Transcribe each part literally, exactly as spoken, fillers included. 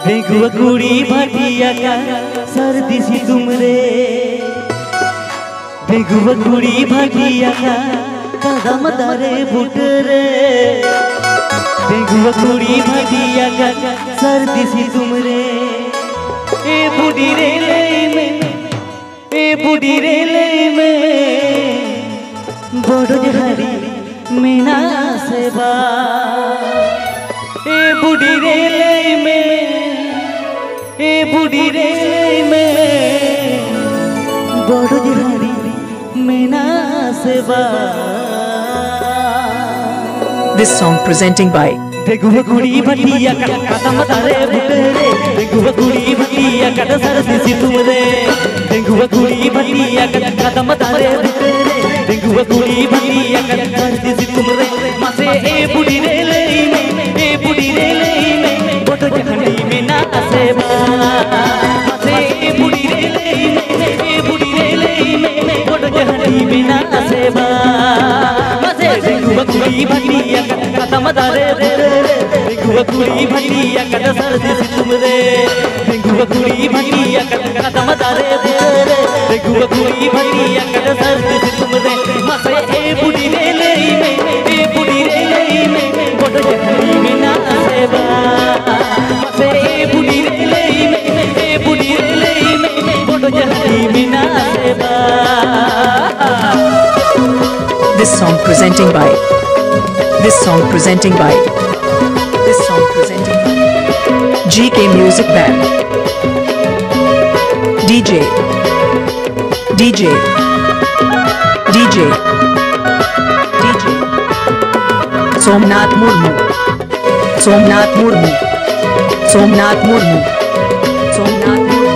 बेगुआ कुड़ी भाटिया का सर्दी सी तुमरे बेगुआ कुड़ी भाटिया का कदम तारे बुटरे बेगुआ कुड़ी भाटिया का सर्दी सी तुमरे ए बुढ़ी रे ले में ए बुढ़ी रे ले में बड़ जहरी मीना सेवा ए बुढ़ी रे ले में ए बुढ़ी रे ले में बड़ जहरी मीना सेवा। This song presenting by बेगुआ कुड़ी भाटिया का कदम तारे बुटरे बेगुआ कुड़ी भाटिया का सर्दी सी तुमरे बेगुआ कुड़ी भाटिया का कदम तारे बुटरे बेगुआ कुड़ी भाटिया का सर्दी सी तुमरे मासे ए बुढ़ी रे ले में ए बुढ़ी रे ले में बड़ जहरी में ना सेवा मासे ए बुढ़ी रे ले में ए बुढ़ी रे ले में बड़ जहरी में ना सेवा मासे बेगुआ कुड़ी भाटिया का कदम तारे बेगुआ कुड़ी भाटिया का सर्दी सी तुमरे बेगुआ कुड़ी भाटिया का कदम तारे बेगुआ कुड़ी भाटिया का सर्दी सी तुमरे मासे ए बुढ़ी रे ले में ए बुढ़ी रे ले में बड़ जहरी में ना सेवा मासे ए बुढ़ी रे ले में ए बुढ़ी रे ले में बड़ जहरी में ना सेवा। This song presenting by This song presenting by This song presenting by G K Music Band D J D J D J D J Somnath Murmu Somnath Murmu Somnath Murmu Somnath Murmu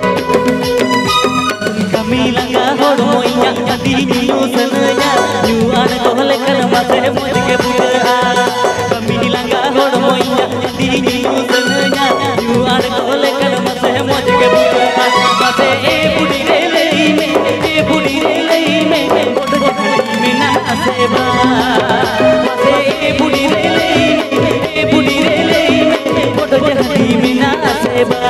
Kamila ka hor moya di niyo sanaya yuan kohle kan mate mojke puja Kamila ka hor moya di niyo sanaya yuan kohle kan mate mojke puja mate e budi re lei me e budi re lei me bod jahari me na seba mate e budi re lei me e budi re lei me bod jahari me na seba.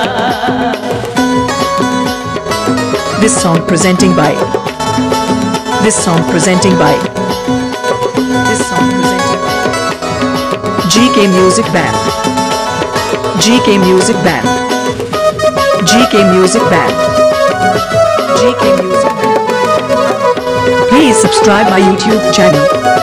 This song presenting by This song presenting by This song presenting by G K Music Band G K Music Band G K Music Band G K Music Band. Please subscribe my YouTube channel.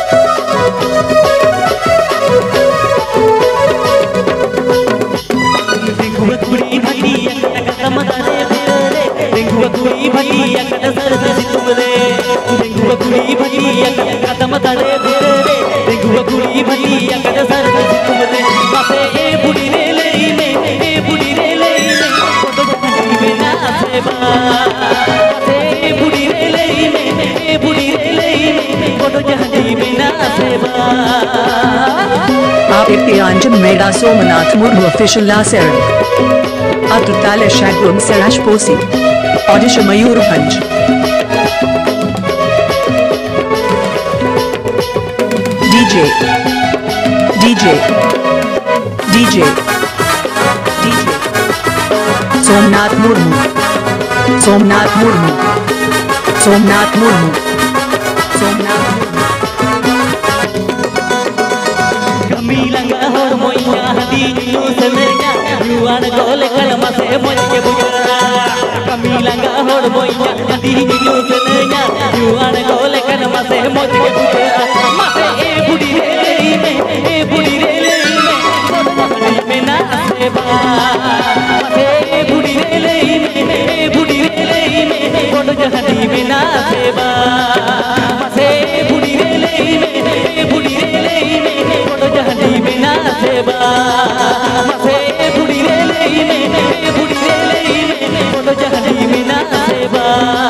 बेगुआ कुड़ी भाटिया का कदम तारे बेगुआ कुड़ी भाटिया का सर्दी सी तुमरे बेगुआ कुड़ी भाटिया का कदम तारे बेगुआ कुड़ी भाटिया का सर्दी सी तुमरे मासे ए बुढ़ी रे ले में ए बुढ़ी रे ले में बड़ जहरी में ना सेवा मासे ए बुढ़ी रे ले में ए बुढ़ी रे ले में बड़ जहरी में ना सेवा। Apipianjan Meda Somnath Murmu Official Laseran Atutale Shagrum Serash Posi Odisha Mayurbhanj D J D J D J D J Somnath Murmu Somnath Murmu Somnath Murmu Somnath Murmu Kamila ka hor moya di niyo sanaya yuan kohle kan mate mojke puja Kamila ka hor moya di niyo sanaya yuan kohle kan mate mojke puja mate e budi re lei me e budi re lei me bod jahari me na seba mate e budi re lei me e budi re lei me bod jahari me na seba mate e budi re lei me e budi re lei me bod jahari me na seba mate e budi re lei me e budi re lei me bod jahari me na seba।